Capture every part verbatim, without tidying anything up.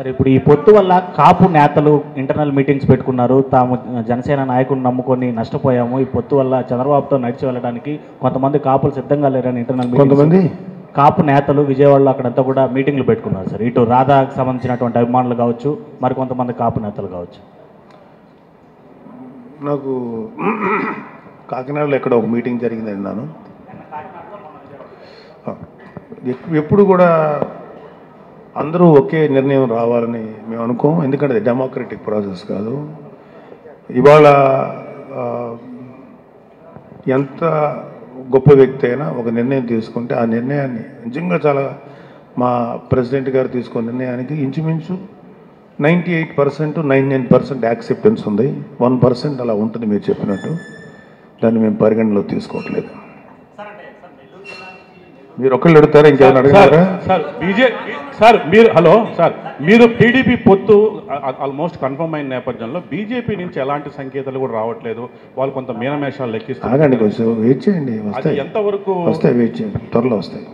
Sir ఇప్పుడు ఈ పొత్తు వల్ల కాపు నేతలు ఇంటర్నల్ మీటింగ్స్ పెట్టుకున్నారు. తాము జనసేన నాయకుడిని నమ్ముకొని నష్టపోయాము, ఈ పొత్తు వల్ల చంద్రబాబుతో నడిచి వెళ్ళడానికి కొంతమంది కాపులు సిద్ధంగా లేరని ఇంటర్నల్ కొంతమంది కాపు నేతలు విజయవాడలో అక్కడంతా కూడా మీటింగ్లు పెట్టుకున్నారు సార్. ఇటు రాధాకు సంబంధించినటువంటి అభిమానులు కావచ్చు, మరి కొంతమంది కాపు నేతలు కావచ్చు. నాకు కాకినాడలో ఎక్కడ ఒక మీటింగ్ జరిగిందని నాను ఎప్పుడు కూడా అందరూ ఒకే నిర్ణయం రావాలని మేము అనుకోం. ఎందుకంటే అది డెమోక్రటిక్ ప్రాసెస్ కాదు. ఇవాళ ఎంత గొప్ప వ్యక్తి అయినా ఒక నిర్ణయం తీసుకుంటే ఆ నిర్ణయాన్ని నిజంగా చాలా మా ప్రెసిడెంట్ గారు తీసుకున్న నిర్ణయానికి ఇంచుమించు ninety eight percent ninety nine percent acceptance ఉంది. వన్ పర్సెంట్ అలా ఉంటుంది మీరు చెప్పినట్టు. దాన్ని మేము పరిగణలో తీసుకోవట్లేదు. మీరు ఒకళ్ళు అడుగుతారా, ఇంకేమైనా అడుగుతారా? సార్ బీజేపీ సార్ మీరు హలో సార్ మీరు టీడీపీ పొత్తు ఆల్మోస్ట్ కన్ఫర్మ్ అయిన నేపథ్యంలో బీజేపీ నుంచి ఎలాంటి సంకేతాలు కూడా రావట్లేదు. వాళ్ళు కొంత మీనమేషాలు లెక్కిస్తారు. ఆగండి కొంచెం వెయిట్ చేయండి, వస్తాయి ఎంతవరకు వస్తాయి, వెయిట్ చేయండి, త్వరలో వస్తాయి.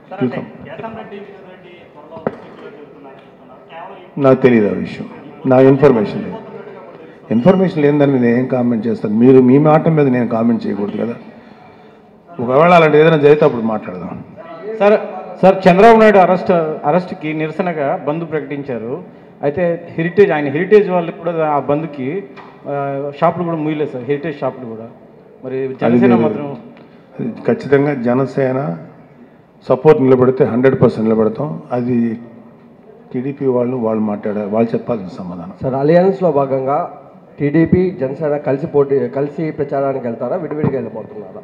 నాకు తెలియదు ఆ విషయం, నా ఇన్ఫర్మేషన్ లేదు. ఇన్ఫర్మేషన్ లేదని నేను ఏం కామెంట్ చేస్తాను? మీరు మీ మాట మీద నేను కామెంట్ చేయకూడదు కదా. ఒకవేళ అలాంటి ఏదైనా జరిగితే అప్పుడు మాట్లాడదాం. Sir sir Chandrababu Naidu arrest అరెస్ట్కి నిరసనగా బంద్ ప్రకటించారు. అయితే హెరిటేజ్ ఆయన హెరిటేజ్ వాళ్ళు కూడా ఆ బంద్కి షాపులు కూడా మూయలేదు సార్, హెరిటేజ్ షాపులు కూడా. మరి జనసేన మాత్రం ఖచ్చితంగా జనసేన సపోర్ట్ నిలబడితే హండ్రెడ్ పర్సెంట్ నిలబడతాం. అది టీడీపీ వాళ్ళు వాళ్ళు మాట్లాడారు, వాళ్ళు చెప్పాల్సిన సమాధానం. సార్ అలయన్స్లో భాగంగా టీడీపీ జనసేన కలిసి పోటీ కలిసి ప్రచారానికి వెళ్తారా, విడివిడిగా వెళ్ళిపోతున్నారా?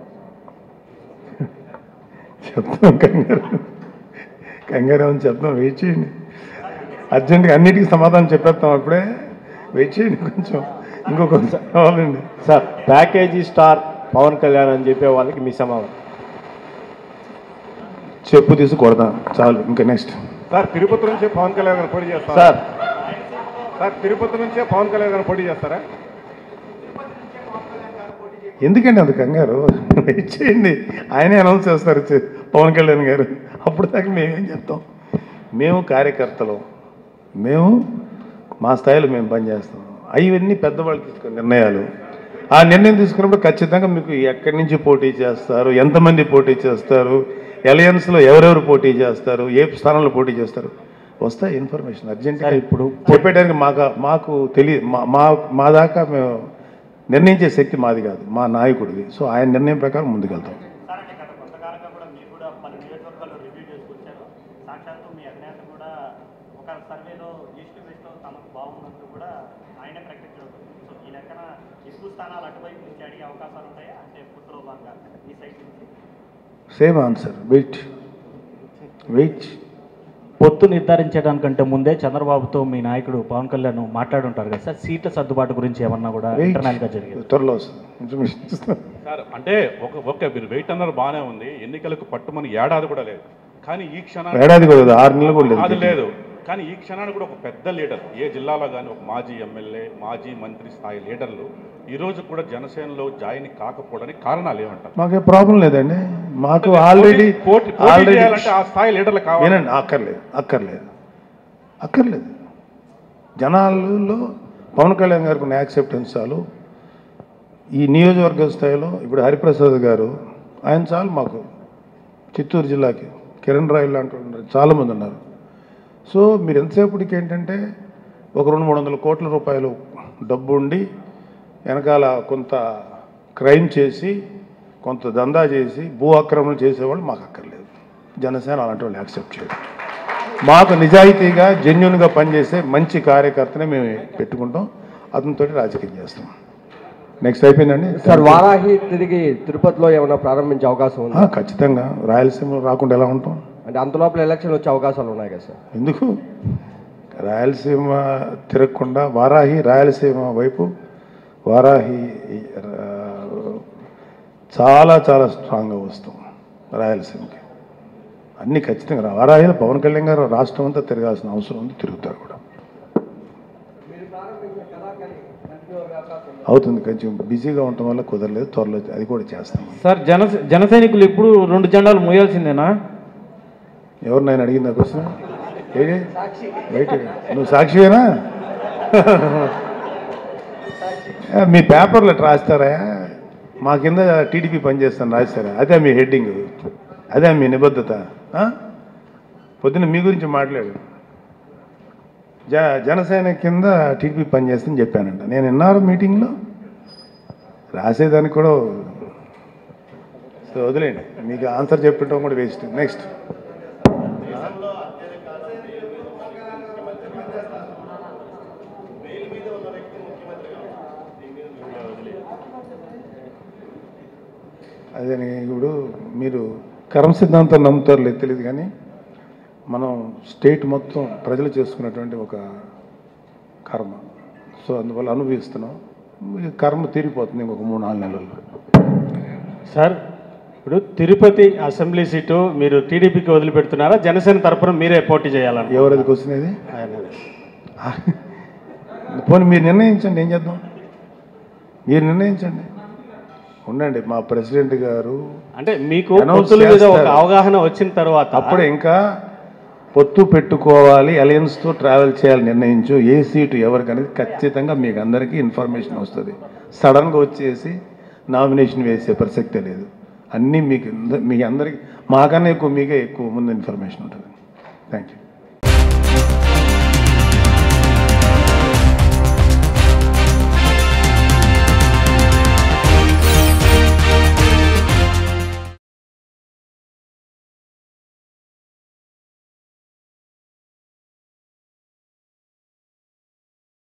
చెప్తాం, కంగారు కంగారు అని చెప్తాం. వెయిట్ చేయండి, అర్జెంట్గా అన్నిటికీ సమాధానం చెప్పేస్తాం. అప్పుడే వెయిట్ చేయండి కొంచెం, ఇంకొక కావాలండి. Sir package star Pawan Kalyan అని చెప్పే వాళ్ళకి మీ సమాధానం? చెప్పు తీసి కొడదాం చాలు. ఇంకా నెక్స్ట్ సార్ తిరుపతి నుంచే పవన్ కళ్యాణ్ గారు పోటీ చేస్తారు సార్. సార్ తిరుపతి నుంచే పవన్ కళ్యాణ్ గారు పోటీ చేస్తారా? ఎందుకండి అంత కంగారు? వెయిట్ చేయండి, ఆయనే అనౌన్స్ చేస్తారు పవన్ కళ్యాణ్ గారు. అప్పుడు దాకా మేమేం చెప్తాం? మేము కార్యకర్తలు, మేము మా స్థాయిలో మేము పనిచేస్తాం. అవన్నీ పెద్దవాళ్ళు తీసుకున్న నిర్ణయాలు. ఆ నిర్ణయం తీసుకున్నప్పుడు ఖచ్చితంగా మీకు ఎక్కడి నుంచి పోటీ చేస్తారు, ఎంతమంది పోటీ చేస్తారు, అలయన్స్లో ఎవరెవరు పోటీ చేస్తారు, ఏ స్థానంలో పోటీ చేస్తారు వస్తాయి ఇన్ఫర్మేషన్. అర్జెంటుగా ఇప్పుడు చెప్పేటానికి మాకు మాకు తెలియ మా మా దాకా మేము నిర్ణయించే శక్తి మాది కాదు, మా నాయకుడిది. సో ఆయన నిర్ణయం ప్రకారం ముందుకెళ్తాం. Same answer, wait wait. పొత్తు నిర్ధారించడానికంటే ముందే చంద్రబాబుతో మీ నాయకుడు పవన్ కళ్యాణ్ మాట్లాడుంటారు కదా సార్, సీట్ల సర్దుబాటు గురించి ఏమన్నా కూడా ఇంటర్నల్గా జరిగింది? త్వరలో వస్తుంది సార్. అంటే ఒక ఓకే మీరు వెయిట్ అన్నారు బాగానే ఉంది. ఎన్నికలకు పట్టుమని ఏడాది కూడా లేదు, కానీ ఈ క్షణాన్ని ఏడాది కూడా ఆరు నెలలు కూడా అది లేదు. కానీ ఈ క్షణాన్ని కూడా ఒక పెద్ద లీడర్ ఏ జిల్లాలో కానీ ఒక మాజీ ఎమ్మెల్యే మాజీ మంత్రి స్థాయి లీడర్లు ఈరోజు కూడా జనసేనలో జాయిన్ కాకపోవడానికి కారణాలు ఏమంటారు? మాకే ప్రాబ్లం లేదండి. మాకు ఆల్రెడీ ఆల్రెడీ ఆ స్థాయి లీడర్లు కావాలి. అక్కర్లేదు అక్కర్లేదు అక్కర్లేదు జనాలలో పవన్ కళ్యాణ్ గారికి ఉన్న యాక్సెప్టెన్స్ చాలు. ఈ నియోజకవర్గ స్థాయిలో ఇప్పుడు హరిప్రసాద్ గారు ఆయన చాలు మాకు. చిత్తూరు జిల్లాకి కిరణ్ రాయ్ లాంటి ఉన్నారు, చాలామంది ఉన్నారు. సో మీరు ఎంతసేపటికి ఏంటంటే ఒక రెండు మూడు వందల కోట్ల రూపాయలు డబ్బు ఉండి వెనకాల కొంత క్రైమ్ చేసి కొంత దందా చేసి భూ ఆక్రమణ చేసేవాళ్ళు మాకు అక్కర్లేదు. జనసేన అలాంటి వాళ్ళు యాక్సెప్ట్ చేయడం. మాకు నిజాయితీగా జెన్యున్గా పనిచేసే మంచి కార్యకర్తనే మేము పెట్టుకుంటాం, అతనితో రాజకీయం చేస్తాం. నెక్స్ట్ అయిపోయిందండి సార్. వారాహి తిరిగి తిరుపతిలో ఏమైనా ప్రారంభించే అవకాశం ఉంది? ఖచ్చితంగా. రాయలసీమలో రాకుండా ఎలా ఉంటాం? అంటే అంతలోపల ఎలక్షన్ వచ్చే అవకాశాలు ఉన్నాయి కదా సార్? ఎందుకు రాయలసీమ తిరగకుండా వారాహి రాయలసీమ వైపు వారాహి చాలా చాలా స్ట్రాంగ్గా వస్తాం. రాయలసీమకి అన్నీ ఖచ్చితంగా వారాహిలో పవన్ కళ్యాణ్ గారు రాష్ట్రం అంతా తిరగాల్సిన అవసరం ఉంది, తిరుగుతారు కూడా. అవుతుంది, కొంచెం బిజీగా ఉండటం వల్ల కుదరలేదు, త్వరలో అది కూడా చేస్తాం. సార్ జన జన సైనికులు ఇప్పుడు రెండు జెండాలు మోయాల్సిందేనా? ఎవరు నేను అడిగింది ఆ క్వశ్చన్? ఏడి బయట నువ్వు సాక్షివేనా? మీ పేపర్లో అట్లా రాస్తారా? మా కింద టీడీపీ పనిచేస్తాను రాస్తారా? అదే మీ హెడ్డింగ్, అదే మీ నిబద్ధత. పొద్దున్న మీ గురించి మాట్లాడు. జ జనసేన కింద టీడీపీ పనిచేస్తుందని చెప్పానంట. నేను విన్నారు మీటింగ్లో, రాసేదానికి కూడా. సో వదిలేండి, మీకు ఆన్సర్ చెప్పటం కూడా వేస్ట్. నెక్స్ట్. అదే ఇప్పుడు మీరు కర్మ సిద్ధాంతం నమ్ముతారు లేదు తెలియదు, కానీ మనం స్టేట్ మొత్తం ప్రజలు చేసుకున్నటువంటి ఒక కర్మ. సో అందువల్ల అనుభవిస్తున్నాం. ఈ కర్మ తీరిపోతుంది ఇంకొక మూడు నాలుగు నెలల్లో. సార్, ఇప్పుడు తిరుపతి అసెంబ్లీ సీటు మీరు టీడీపీకి వదిలిపెడుతున్నారా, జనసేన తరపున మీరే పోటీ చేయాలని? ఎవరికి వచ్చినది? పోనీ మీరు నిర్ణయించండి, ఏం చేద్దాం? మీరు నిర్ణయించండి. ఉండండి, మా ప్రెసిడెంట్ గారు అంటే మీకు పొత్తుల మీద ఒక అవగాహన వచ్చిన తర్వాత అప్పుడే ఇంకా పొత్తు పెట్టుకోవాలి, అలయన్స్తో ట్రావెల్ చేయాలి నిర్ణయించు. ఏ సీటు ఎవరికనేది ఖచ్చితంగా మీకు అందరికీ ఇన్ఫర్మేషన్ వస్తుంది. సడన్గా వచ్చేసి నామినేషన్ వేసే ప్రసక్తే లేదు. అన్నీ మీకు మీ అందరికీ, మాకన్నా ఎక్కువ మీకే ఎక్కువ ముందు ఇన్ఫర్మేషన్ ఉంటుంది. Thank you.